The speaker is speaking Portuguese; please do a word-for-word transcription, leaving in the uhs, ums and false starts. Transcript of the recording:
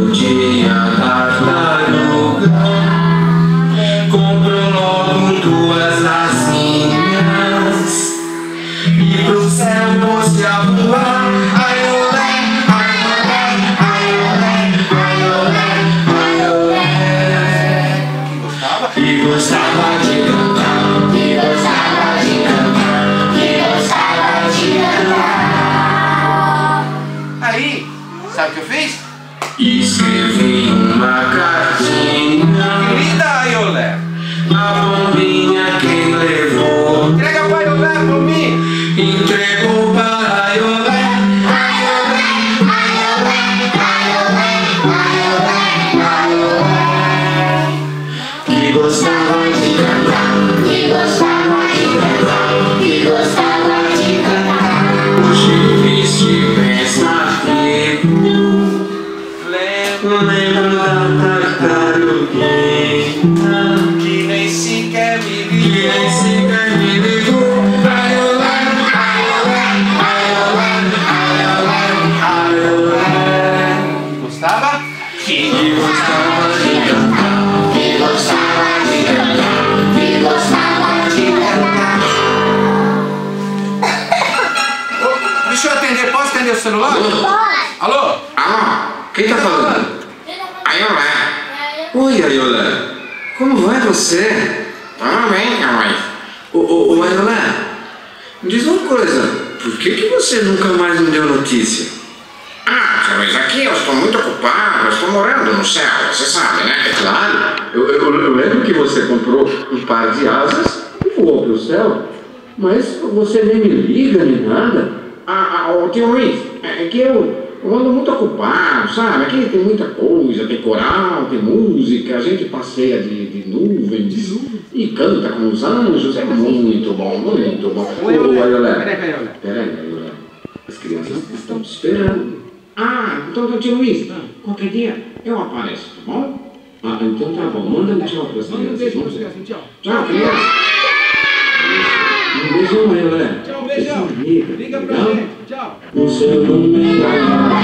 no dia tartaruga, comprou logo duas asinhas e pro céu pôs-se a voar. Ai olé, ai olé, ai olé, ai olé, ai olé. E gostava de cantar, e gostava de cantar, e gostava de cantar. Aí, sabe o que eu fiz? Escrevi uma cartinha. Querida Aiolé, A bombinha quem levou entrega pra Aiolé pra mim. entregou para Aiolé. Aiolé, aiolé, aiolé, aiolé, aiolé. Que gostava de cantar, Que gostava de cantar, que gostava de cantar. hoje triste pensar que Lembro lembro da tartaruguinha que nem sequer me que nem ligou. sequer me ligou. Aiolé, aiolé, aiolé, aiolé, aiolé. Gostava? Que gostava de cantar, Que gostava de cantar, que gostava de cantar. Ô, deixa eu atender, posso atender o celular? Pode. Alô? Alô, quem tá falando? Aiolé. Oi, Aiolé. Como vai você? Tudo bem, mãe. Ô, ô, ô, Aiolé, me diz uma coisa. Por que que você nunca mais me deu notícia? Ah, mas aqui eu estou muito ocupado. Eu estou morando no céu, você sabe, né? É claro. Eu, eu, eu lembro que você comprou um par de asas e voou pro céu. Mas você nem me liga, nem nada. Ah, ah, ô, tio Luiz, é que eu... Eu ando muito ocupado, sabe? Aqui tem muita coisa, tem coral, tem música, a gente passeia de, de nuvens e canta com os anjos, é muito bom, muito bom. Ô, Aiolé, Peraí, peraí, Aiolé. peraí, Aiolé, as crianças estão te esperando. Ah, então, tio Luiz, qualquer dia eu apareço, tá bom? Ah, então tá bom, manda um tchau para as Manda um crianças. beijo pra vamos você, lá. assim, tchau. Tchau, criança. Um beijão, Aiolé. Tchau, um beijão. Essa amiga, Liga pra legal? gente, tchau. O seu nome é